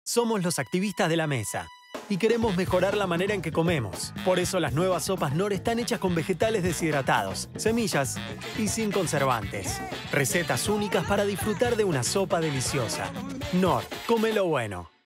Somos los activistas de la mesa y queremos mejorar la manera en que comemos. Por eso las nuevas sopas Knorr están hechas con vegetales deshidratados, semillas y sin conservantes. Recetas únicas para disfrutar de una sopa deliciosa. Knorr, come lo bueno.